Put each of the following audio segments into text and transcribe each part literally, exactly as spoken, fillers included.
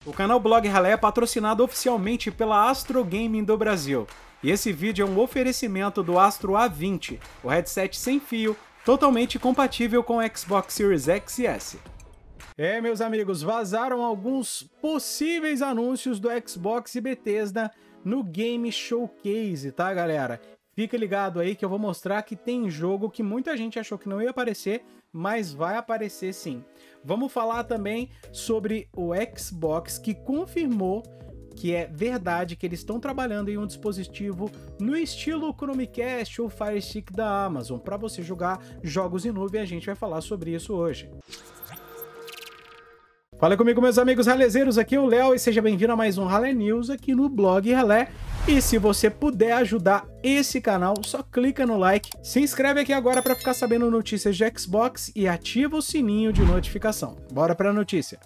O canal Blog Ralé é patrocinado oficialmente pela Astro Gaming do Brasil. E esse vídeo é um oferecimento do Astro A vinte, o headset sem fio, totalmente compatível com o Xbox Series X e S. É, meus amigos, vazaram alguns possíveis anúncios do Xbox e Bethesda no Game Showcase, tá, galera? Fica ligado aí que eu vou mostrar que tem jogo que muita gente achou que não ia aparecer, mas vai aparecer sim. Vamos falar também sobre o Xbox, que confirmou que é verdade que eles estão trabalhando em um dispositivo no estilo Chromecast ou Fire Stick da Amazon, para você jogar jogos em nuvem. A gente vai falar sobre isso hoje. Fala comigo, meus amigos ralezeiros, aqui é o Léo e seja bem-vindo a mais um Ralé News aqui no Blog Ralé. E se você puder ajudar esse canal, só clica no like, se inscreve aqui agora para ficar sabendo notícias de Xbox e ativa o sininho de notificação. Bora para a notícia.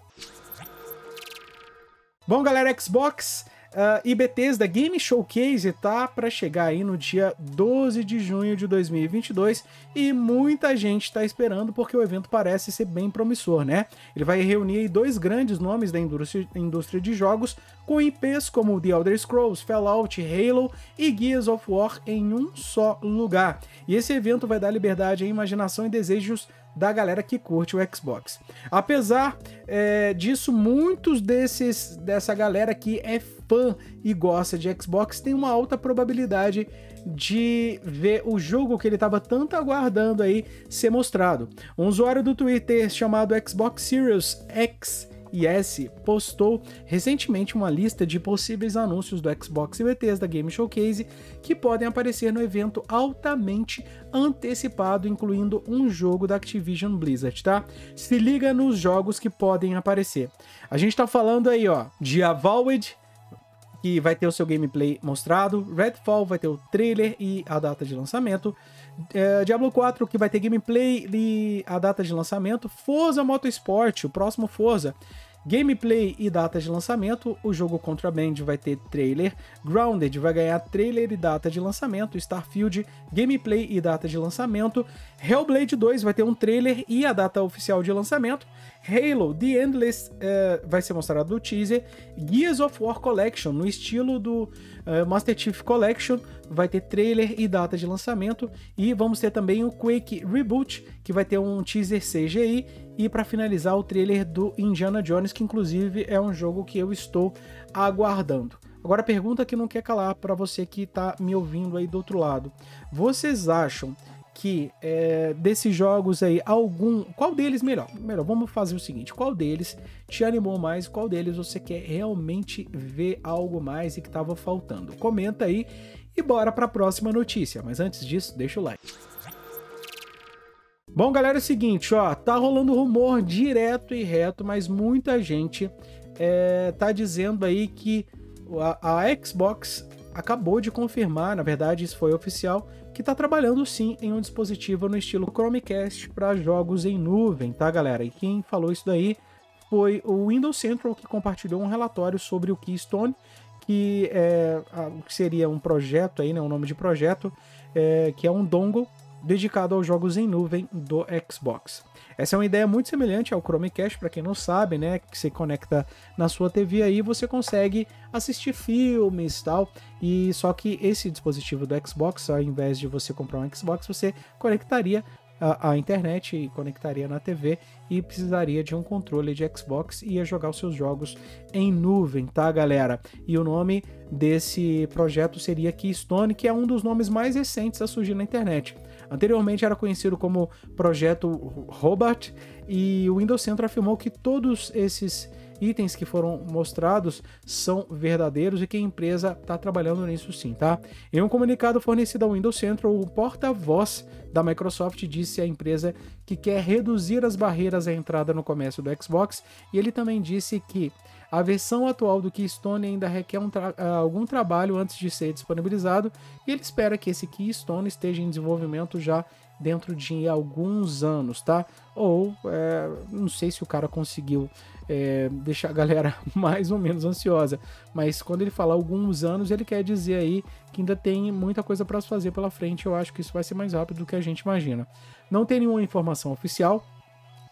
Bom, galera, Xbox uh, e Bethesda Game Showcase tá para chegar aí no dia doze de junho de dois mil e vinte e dois e muita gente está esperando porque o evento parece ser bem promissor, né? Ele vai reunir aí dois grandes nomes da indústria, indústria de jogos com I Ps como The Elder Scrolls, Fallout, Halo e Gears of War em um só lugar. E esse evento vai dar liberdade à imaginação e desejos da galera que curte o Xbox. Apesar é, disso, muitos desses dessa galera que é fã e gosta de Xbox tem uma alta probabilidade de ver o jogo que ele estava tanto aguardando aí ser mostrado. Um usuário do Twitter chamado Xbox Series X e S postou recentemente uma lista de possíveis anúncios do Xbox e Bethesda Game Showcase que podem aparecer no evento altamente antecipado, incluindo um jogo da Activision Blizzard, tá? Se liga nos jogos que podem aparecer. A gente tá falando aí, ó, de Avowed, que vai ter o seu gameplay mostrado, Redfall vai ter o trailer e a data de lançamento, é, Diablo quatro, que vai ter gameplay e a data de lançamento, Forza Motorsport, o próximo Forza, gameplay e data de lançamento, o jogo Contraband vai ter trailer, Grounded vai ganhar trailer e data de lançamento, Starfield, gameplay e data de lançamento, Hellblade dois vai ter um trailer e a data oficial de lançamento, Halo The Endless uh, vai ser mostrado no teaser, Gears of War Collection, no estilo do uh, Master Chief Collection, vai ter trailer e data de lançamento, e vamos ter também o Quake Reboot, que vai ter um teaser C G I, e para finalizar o trailer do Indiana Jones, que inclusive é um jogo que eu estou aguardando. Agora a pergunta que não quer calar para você que está me ouvindo aí do outro lado. Vocês acham que é, desses jogos aí, algum... Qual deles melhor? Melhor, vamos fazer o seguinte, qual deles te animou mais, qual deles você quer realmente ver algo mais e que estava faltando? Comenta aí e bora para a próxima notícia, mas antes disso, deixa o like. Bom, galera, é o seguinte, ó, tá rolando rumor direto e reto, mas muita gente é, tá dizendo aí que a, a Xbox acabou de confirmar, na verdade isso foi oficial, que tá trabalhando sim em um dispositivo no estilo Chromecast para jogos em nuvem, tá, galera? E quem falou isso daí foi o Windows Central, que compartilhou um relatório sobre o Keystone, que é, seria um projeto aí, né, um nome de projeto, é, que é um dongle dedicado aos jogos em nuvem do Xbox. Essa é uma ideia muito semelhante ao Chromecast, para quem não sabe, né, que você conecta na sua T V aí, você consegue assistir filmes e tal, e só que esse dispositivo do Xbox, ao invés de você comprar um Xbox, você conectaria a, a internet e conectaria na T V e precisaria de um controle de Xbox e ia jogar os seus jogos em nuvem, tá, galera? E o nome desse projeto seria Keystone, que é um dos nomes mais recentes a surgir na internet. Anteriormente era conhecido como Projeto Hobart, e o Windows Central afirmou que todos esses itens que foram mostrados são verdadeiros e que a empresa está trabalhando nisso sim, tá? Em um comunicado fornecido ao Windows Central, o porta-voz da Microsoft disse à empresa que quer reduzir as barreiras à entrada no comércio do Xbox, e ele também disse que a versão atual do Keystone ainda requer um tra- algum trabalho antes de ser disponibilizado, e ele espera que esse Keystone esteja em desenvolvimento já dentro de alguns anos, tá? Ou, é, não sei se o cara conseguiu é, deixar a galera mais ou menos ansiosa, mas quando ele falar alguns anos, ele quer dizer aí que ainda tem muita coisa para se fazer pela frente. Eu acho que isso vai ser mais rápido do que a gente imagina. Não tem nenhuma informação oficial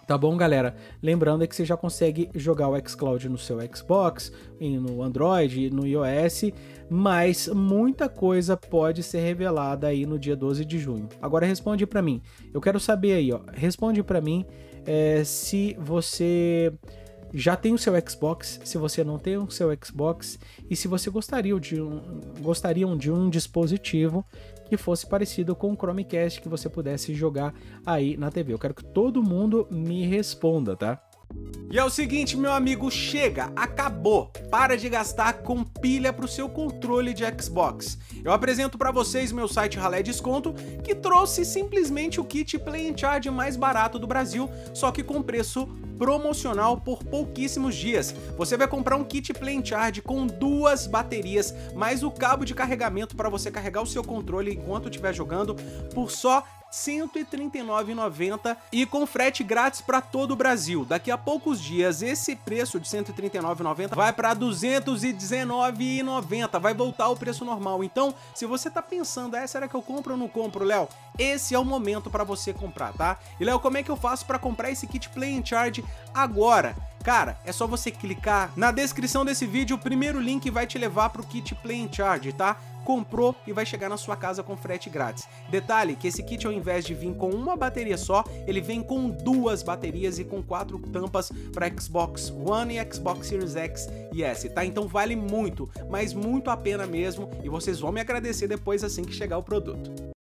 Tá bom, galera? Lembrando é que você já consegue jogar o xCloud no seu Xbox, e no Android, no iOS, mas muita coisa pode ser revelada aí no dia doze de junho. Agora responde pra mim. Eu quero saber aí, ó. Responde pra mim é, se você já tem o seu Xbox, se você não tem o seu Xbox e se você gostaria de um, gostariam de um dispositivo que fosse parecido com o Chromecast, que você pudesse jogar aí na T V. Eu quero que todo mundo me responda, tá? E é o seguinte, meu amigo, chega, acabou. Para de gastar com pilha pro seu controle de Xbox. Eu apresento para vocês meu site Ralé Desconto, que trouxe simplesmente o kit Play and Charge mais barato do Brasil, só que com preço promocional por pouquíssimos dias. Você vai comprar um kit Play and Charge com duas baterias, mais o cabo de carregamento para você carregar o seu controle enquanto estiver jogando, por só cento e trinta e nove reais e noventa centavos e com frete grátis para todo o Brasil. Daqui a poucos dias esse preço de cento e trinta e nove reais e noventa centavos vai para duzentos e dezenove reais e noventa centavos, vai voltar ao preço normal. Então, se você tá pensando, é, será que eu compro ou não compro, Léo? Esse é o momento para você comprar, tá? E Léo, como é que eu faço para comprar esse kit Play and Charge agora? Cara, é só você clicar na descrição desse vídeo, o primeiro link vai te levar para o kit Play and Charge, tá? Comprou e vai chegar na sua casa com frete grátis. Detalhe que esse kit, ao invés de vir com uma bateria só, ele vem com duas baterias e com quatro tampas para Xbox One e Xbox Series X e S, tá? Então vale muito, mas muito a pena mesmo, e vocês vão me agradecer depois assim que chegar o produto.